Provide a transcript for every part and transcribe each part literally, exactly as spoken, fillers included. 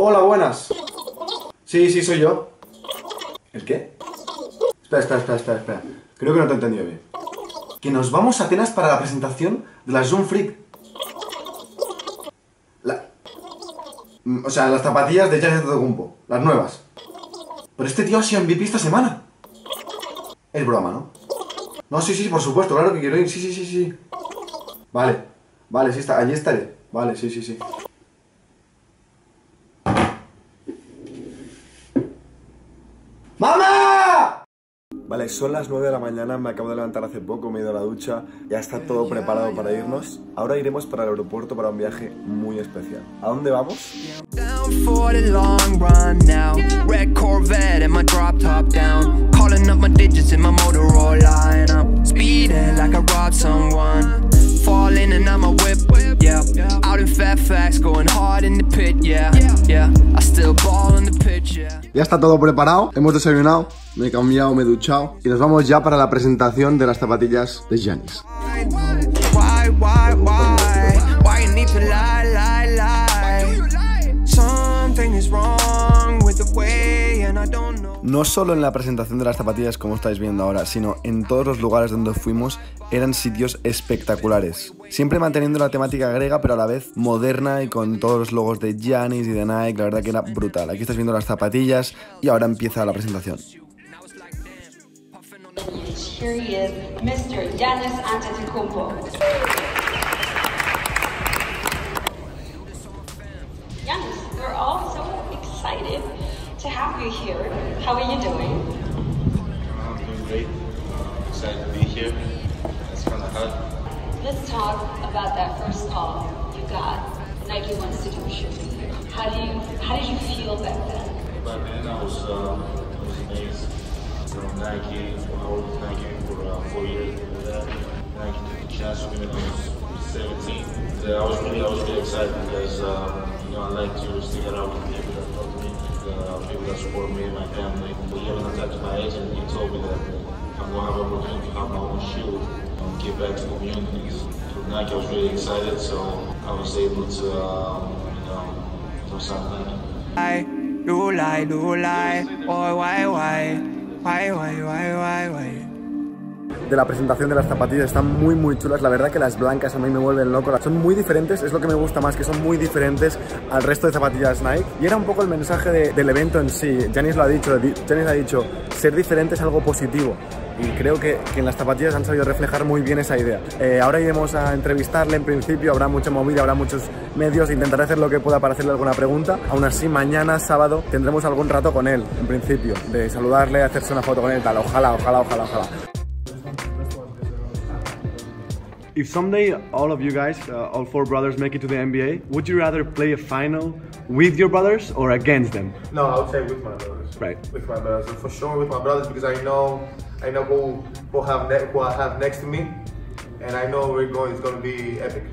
Hola, buenas. Sí, sí, soy yo. ¿El qué? Espera, espera, espera, espera, espera. Creo que no te he entendido bien. Que nos vamos a Atenas para la presentación de la Zoom Freak. La... O sea, las zapatillas de Giannis Antetokounmpo. Las nuevas. Pero este tío ha sido M V P esta semana. Es broma, ¿no? No, sí, sí, por supuesto, claro que quiero ir. Sí, sí, sí, sí. Vale. Vale, sí, está. Allí estaré. Vale, sí, sí, sí. ¡Mamá! Vale, son las nueve de la mañana, me acabo de levantar hace poco, me he ido a la ducha, ya está todo preparado para irnos. Ahora iremos para el aeropuerto para un viaje muy especial. ¿A dónde vamos? Ya está todo preparado, hemos desayunado, me he cambiado, me he duchado y nos vamos ya para la presentación de las zapatillas de Giannis. No solo en la presentación de las zapatillas, como estáis viendo ahora, sino en todos los lugares donde fuimos, eran sitios espectaculares. Siempre manteniendo la temática griega, pero a la vez moderna y con todos los logos de Giannis y de Nike, la verdad que era brutal. Aquí estás viendo las zapatillas y ahora empieza la presentación. Here he is, mister Giannis Antetokounmpo. Giannis, we're all so excited to have you here. How are you doing? I'm doing great. Uh, excited to be here. It's kind of hot. Let's talk about that first call you got. Nike wants to do a shoot with you. How do you, how did you feel back then? Back then I was, uh, I was amazed. From Nike, I worked with Nike for uh, four years. That. Nike took a chance on me when I was seventeen. Uh, I was really, I was really excited because uh, you know I like to stick it out with people that love me, uh, people that support me and my family. But yeah, when I talked to my agent, he told me that I'm gonna have an opportunity to have my own shoe and give back to the communities. With Nike, I was really excited, so I was able to, um, you know, do something. I do lie, do lie, oh why, why, why, why, why, why, why. De la presentación de las zapatillas están muy muy chulas, la verdad que las blancas a mí me vuelven loco, son muy diferentes, es lo que me gusta más, que son muy diferentes al resto de zapatillas Nike y era un poco el mensaje de, del evento en sí. Giannis lo ha dicho, Giannis ha dicho, ser diferente es algo positivo y creo que, que en las zapatillas han sabido reflejar muy bien esa idea. Eh, ahora iremos a entrevistarle en principio, habrá mucha movida, habrá muchos medios, intentaré hacer lo que pueda para hacerle alguna pregunta. Aún así mañana sábado tendremos algún rato con él, en principio, de saludarle, hacerse una foto con él y tal, ojalá, ojalá, ojalá, ojalá. If someday all of you guys, uh, all four brothers, make it to the N B A, would you rather play a final with your brothers or against them? No, I would say with my brothers. Right. With my brothers, and for sure with my brothers because I know, I know who who have ne who I have next to me, and I know we're going. It's going to be epic.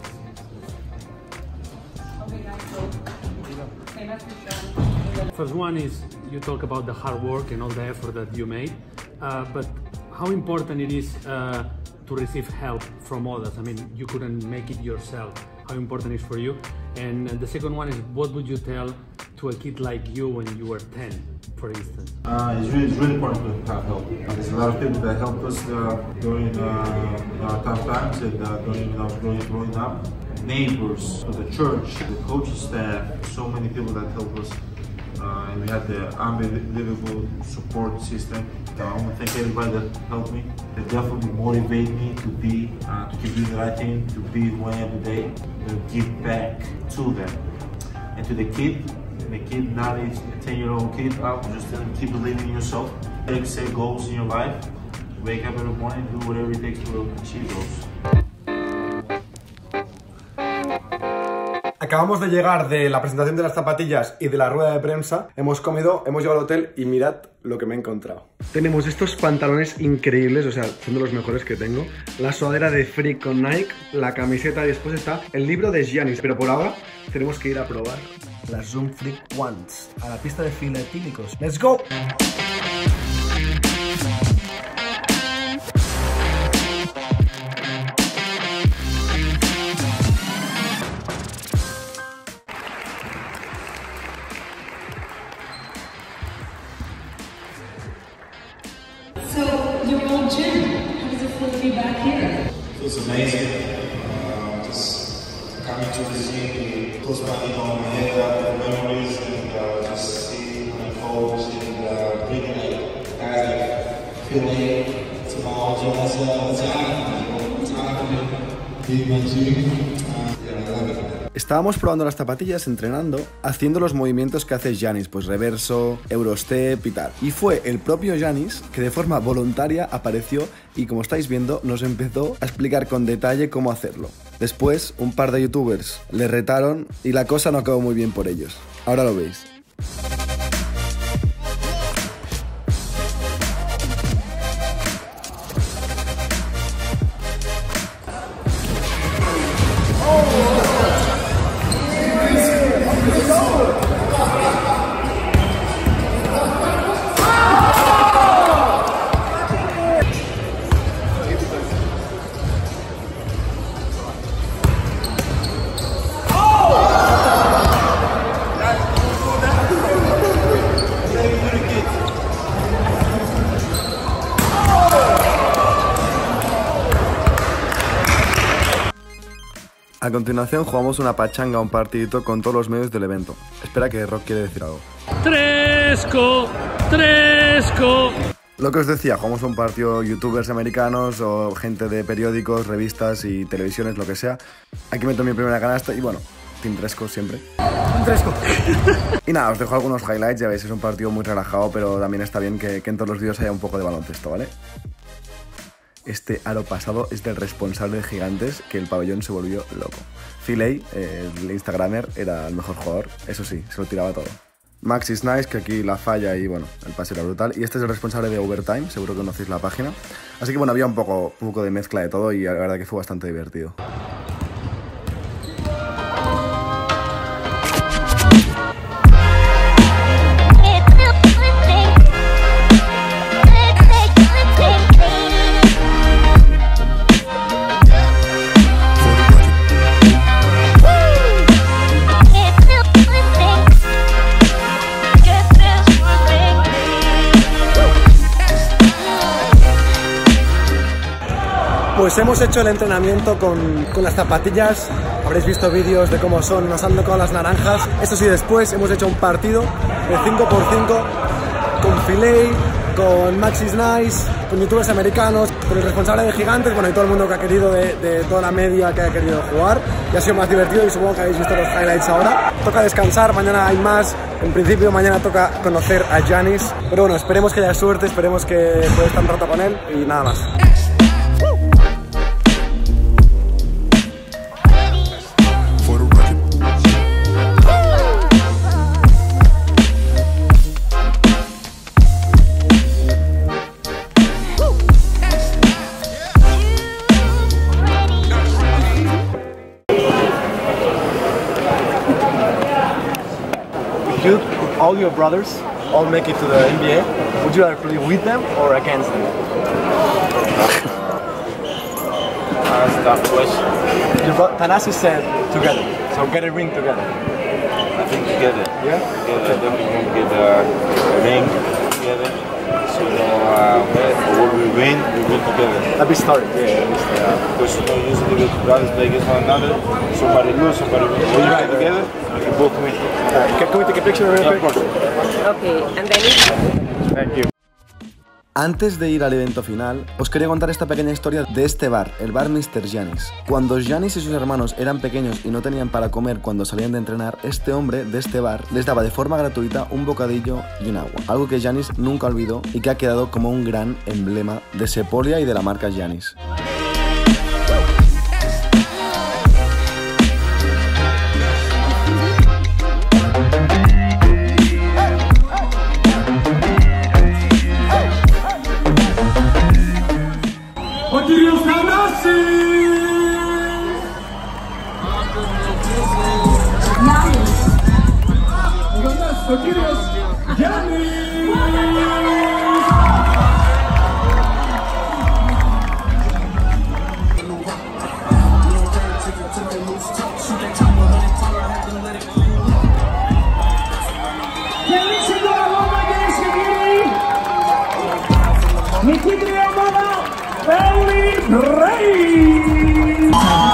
First one is you talk about the hard work and all the effort that you made, uh, but how important it is uh, to receive help from others. I mean, you couldn't make it yourself. How important it is for you? And the second one is, what would you tell to a kid like you when you were ten, for instance? Uh, it's, really, it's really important to have help. Uh, there's a lot of people that helped us uh, during uh, our tough times and uh, during when I was growing, growing up. Neighbors, the church, the coaching staff, so many people that helped us. Uh, and we had the unbelievable support system. So I want to thank everybody that helped me. They definitely motivate me to be, uh, to keep doing the right thing, to be who I am today, to give back to them. And to the kid, the kid now is a ten year old kid, I would just tell him keep believing in yourself. Take set goals in your life. Wake up every morning, do whatever it takes to achieve those. Acabamos de llegar de la presentación de las zapatillas y de la rueda de prensa. Hemos comido, hemos llegado al hotel y mirad lo que me he encontrado. Tenemos estos pantalones increíbles, o sea, son de los mejores que tengo. La sudadera de Freak con Nike, la camiseta y después está el libro de Giannis. Pero por ahora tenemos que ir a probar las Zoom Freak Ones a la pista de fila etílicos. ¡Let's go! to be back here. It's amazing. Uh, just coming to the city, close my you know, my head up, the memories, and uh, just see my folks and uh, bring like guys like Philly, Tamal, Jonas, Big Man G. Yeah, I love it. Estábamos probando las zapatillas, entrenando, haciendo los movimientos que hace Giannis, pues reverso, Eurostep y tal. Y fue el propio Giannis que de forma voluntaria apareció y, como estáis viendo, nos empezó a explicar con detalle cómo hacerlo. Después, un par de youtubers le retaron y la cosa no acabó muy bien por ellos. Ahora lo veis. A continuación jugamos una pachanga, un partidito con todos los medios del evento. Espera, que Rock quiere decir algo. Tresco, Tresco. Lo que os decía, jugamos un partido youtubers americanos o gente de periódicos, revistas y televisiones, lo que sea. Aquí meto mi primera canasta y bueno, Team Tresco siempre. Team Tresco. Y nada, os dejo algunos highlights, ya veis, es un partido muy relajado, pero también está bien que, que en todos los vídeos haya un poco de baloncesto, ¿vale? Este aro pasado es del responsable de Gigantes, que el pabellón se volvió loco. Philly, eh, el instagramer, era el mejor jugador, eso sí, se lo tiraba todo. Max is nice, que aquí la falla y bueno, el pase era brutal. Y este es el responsable de Overtime, seguro que conocéis la página. Así que bueno, había un poco, un poco de mezcla de todo y la verdad que fue bastante divertido. Pues hemos hecho el entrenamiento con, con las zapatillas, habréis visto vídeos de cómo son, nos han tocado las naranjas. Eso sí, después hemos hecho un partido de cinco por cinco con Philly, con Max is Nice, con youtubers americanos, con el responsable de Gigantes, bueno, y todo el mundo que ha querido, de, de toda la media que ha querido jugar. Y ha sido más divertido y supongo que habéis visto los highlights ahora. Toca descansar, mañana hay más. En principio mañana toca conocer a Giannis, pero bueno, esperemos que haya suerte, esperemos que pueda estar un rato con él y nada más. You, all your brothers, all make it to the N B A. Would you rather play with them or against them? That's a tough question. Your bro Thanasis said together, so get a ring together. I think together. Yeah? Together, then we can get a ring together. So, you know, uh, when we win, we win together. That'd be starting. Yeah, that'd be starting. Yeah, because you know, usually the brothers play against one another. Somebody lose, somebody win. When you Right. play together, you both win. Uh, can, can we take a picture real Yeah, of quick? course. Okay, and then Thank you. Antes de ir al evento final, os quería contar esta pequeña historia de este bar, el bar mister Giannis. Cuando Giannis y sus hermanos eran pequeños y no tenían para comer cuando salían de entrenar, este hombre de este bar les daba de forma gratuita un bocadillo y un agua. Algo que Giannis nunca olvidó y que ha quedado como un gran emblema de Sepolia y de la marca Giannis. Feli Rey.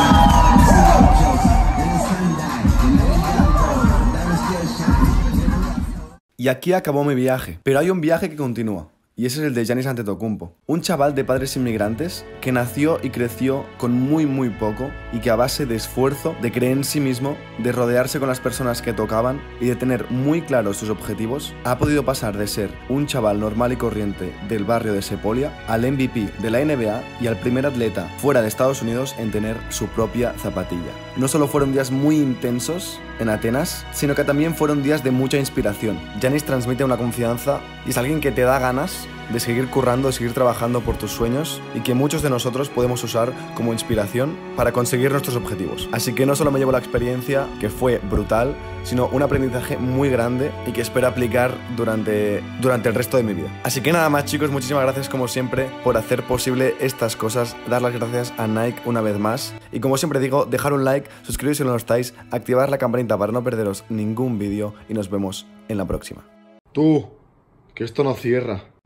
Y aquí acabó mi viaje, pero hay un viaje que continúa. Y ese es el de Giannis Antetokounmpo, un chaval de padres inmigrantes que nació y creció con muy muy poco y que a base de esfuerzo, de creer en sí mismo, de rodearse con las personas que tocaban y de tener muy claros sus objetivos, ha podido pasar de ser un chaval normal y corriente del barrio de Sepolia al M V P de la N B A y al primer atleta fuera de Estados Unidos en tener su propia zapatilla. No solo fueron días muy intensos en Atenas, sino que también fueron días de mucha inspiración. Giannis transmite una confianza y es alguien que te da ganas de seguir currando, de seguir trabajando por tus sueños y que muchos de nosotros podemos usar como inspiración para conseguir nuestros objetivos. Así que no solo me llevo la experiencia, que fue brutal, sino un aprendizaje muy grande y que espero aplicar durante, durante el resto de mi vida. Así que nada más, chicos, muchísimas gracias como siempre por hacer posible estas cosas, dar las gracias a Nike una vez más y como siempre digo, dejar un like, suscribiros si no lo estáis, activar la campanita para no perderos ningún vídeo y nos vemos en la próxima. Tú, que esto no cierra.